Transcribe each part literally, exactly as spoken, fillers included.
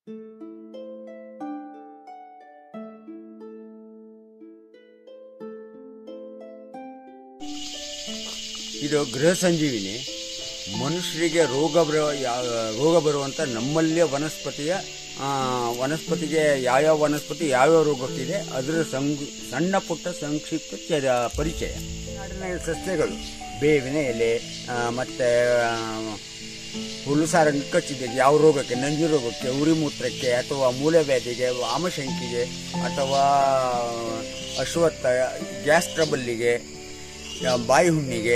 ಇದು ಗೃಹ ಸಂಜೀವಿನಿ. ಮನುಷ್ಯರಿಗೆ ರೋಗ ಬರುವ ರೋಗ ಬರುವಂಥ ನಮ್ಮಲ್ಲೇ ವನಸ್ಪತಿಯ ವನಸ್ಪತಿಗೆ ಯಾವ್ಯಾವ ವನಸ್ಪತಿ ಯಾವ್ಯಾವ ರೋಗಕ್ಕಿದೆ ಅದರ ಸಂಗ್ ಸಣ್ಣ ಪುಟ್ಟ ಸಂಕ್ಷಿಪ್ತ ಪರಿಚಯ. ನಾಡಿನ ಸಸ್ಯಗಳು ಬೇವಿನ ಎಲೆ ಮತ್ತು ಹುಲ್ಲುಸಾರಂಗ ಕಚ್ಚಿದೆ ಯಾವ ರೋಗಕ್ಕೆ, ನಂಜು ರೋಗಕ್ಕೆ, ಉರಿಮೂತ್ರಕ್ಕೆ, ಅಥವಾ ಮೂಲವ್ಯಾಧಿಗೆ, ಆಮಶಂಕಿಗೆ, ಅಥವಾ ಅಶ್ವತ್ಥ, ಗ್ಯಾಸ್ ಟ್ರಬಲ್ಲಿಗೆ, ಬಾಯಿ ಹುಣ್ಣಿಗೆ,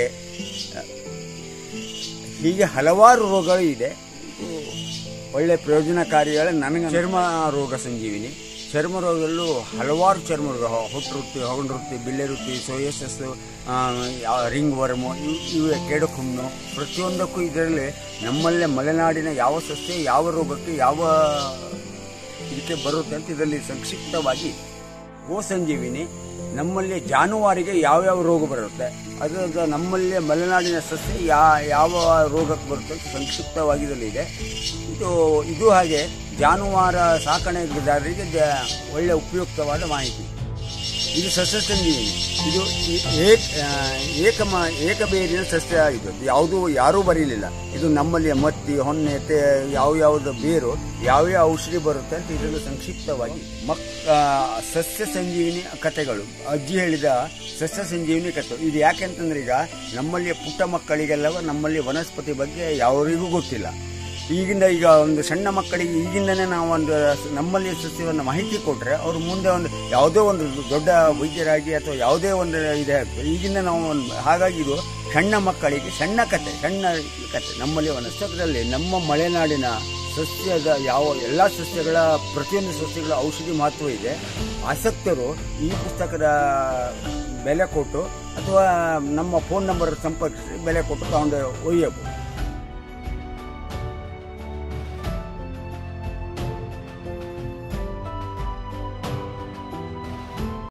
ಹೀಗೆ ಹಲವಾರು ರೋಗಗಳು ಇದೆ. ಇದು ಒಳ್ಳೆ ಪ್ರಯೋಜನಕಾರಿಗಳ. ನನಗೆ ಚರ್ಮ ರೋಗ ಸಂಜೀವಿನಿ. ಚರ್ಮ ರೋಗದಲ್ಲೂ ಹಲವಾರು ಚರ್ಮ ರೋಗ, ಹೊಟ್ಟು ವೃತ್ತಿ, ಹೊಗಂಡು ವೃತ್ತಿ, ಬಿಲ್ಲೆ ವೃತ್ತಿ, ಸೋಯಸಸ್, ರಿಂಗ್ ವರ್ಮು, ಇವೆ ಕೆಡಕುಣ್ಣು, ಪ್ರತಿಯೊಂದಕ್ಕೂ ಇದರಲ್ಲಿ ನಮ್ಮಲ್ಲೇ ಮಲೆನಾಡಿನ ಯಾವ ಸಸ್ಯ ಯಾವ ರೋಗಕ್ಕೆ ಯಾವ ಇದಕ್ಕೆ ಬರುತ್ತೆ ಅಂತ ಇದರಲ್ಲಿ ಸಂಕ್ಷಿಪ್ತವಾಗಿ. ಗೋ ಸಂಜೀವಿನಿ ನಮ್ಮಲ್ಲಿ ಜಾನುವಾರಿಗೆ ಯಾವ್ಯಾವ ರೋಗ ಬರುತ್ತೆ, ಅದರ ನಮ್ಮಲ್ಲಿ ಮಲೆನಾಡಿನ ಸಸ್ಯ ಯಾ ಯಾವ ರೋಗಕ್ಕೆ ಬರುತ್ತೆ ಅಂತ ಸಂಕ್ಷಿಪ್ತವಾಗಿ ಇದರಲ್ಲಿ ಇದೆ. ಇದು ಇದು ಹಾಗೆ ಜಾನುವಾರ ಸಾಕಣೆದಾರರಿಗೆ ಒಳ್ಳೆಯ ಉಪಯುಕ್ತವಾದ ಮಾಹಿತಿ. ಇದು ಸಸ್ಯ ಸಂಜೀವಿನಿ. ಇದು ಏಕ ಏಕಬೇರಿನ ಸಸ್ಯ. ಇದು ಯಾವುದೂ ಯಾರೂ ಬರೀಲಿಲ್ಲ. ಇದು ನಮ್ಮಲ್ಲಿ ಮತ್ತಿ, ಹೊನ್ನೆ, ಯಾವ ಯಾವ್ದು ಬೇರು ಯಾವ್ಯಾವ ಔಷಧಿ ಬರುತ್ತೆ ಅಂತ ಇದನ್ನು ಸಂಕ್ಷಿಪ್ತವಾಗಿ. ಮಕ್ ಸಸ್ಯ ಸಂಜೀವಿನಿ ಕಥೆಗಳು, ಅಜ್ಜಿ ಹೇಳಿದ ಸಸ್ಯ ಸಂಜೀವಿನಿ ಕಥೆ. ಇದು ಯಾಕೆಂತಂದ್ರೆ ಈಗ ನಮ್ಮಲ್ಲಿ ಪುಟ್ಟ ಮಕ್ಕಳಿಗೆಲ್ಲವ ನಮ್ಮಲ್ಲಿ ವನಸ್ಪತಿ ಬಗ್ಗೆ ಯಾರಿಗೂ ಗೊತ್ತಿಲ್ಲ. ಈಗಿಂದ ಈಗ ಒಂದು ಸಣ್ಣ ಮಕ್ಕಳಿಗೆ ಈಗಿಂದನೇ ನಾವು ಒಂದು ನಮ್ಮಲ್ಲಿ ಸಸ್ಯವನ್ನು ಮಾಹಿತಿ ಕೊಟ್ಟರೆ ಅವರು ಮುಂದೆ ಒಂದು ಯಾವುದೋ ಒಂದು ದೊಡ್ಡ ವೈದ್ಯರಾಗಿ ಅಥವಾ ಯಾವುದೇ ಒಂದು ಇದೆ ಆಗ್ತದೆ. ಈಗಿಂದ ನಾವು ಒಂದು ಹಾಗಾಗಿ ಇದು ಸಣ್ಣ ಮಕ್ಕಳಿಗೆ ಸಣ್ಣ ಕತೆ, ಸಣ್ಣ ಕತೆ. ನಮ್ಮಲ್ಲಿ ವನಸ್ಪತಿಯಲ್ಲಿ ನಮ್ಮ ಮಲೆನಾಡಿನ ಸಸ್ಯದ ಯಾವ ಎಲ್ಲ ಸಸ್ಯಗಳ ಪ್ರತಿಯೊಂದು ಸಸ್ಯಗಳ ಔಷಧಿ ಮಹತ್ವ ಇದೆ. ಆಸಕ್ತರು ಈ ಪುಸ್ತಕದ ಬೆಲೆ ಕೊಟ್ಟು ಅಥವಾ ನಮ್ಮ ಫೋನ್ ನಂಬರ್ ಸಂಪರ್ಕಿಸಿ ಬೆಲೆ ಕೊಟ್ಟು ತಗೊಂಡು ಒಯ್ಯಬಹುದು.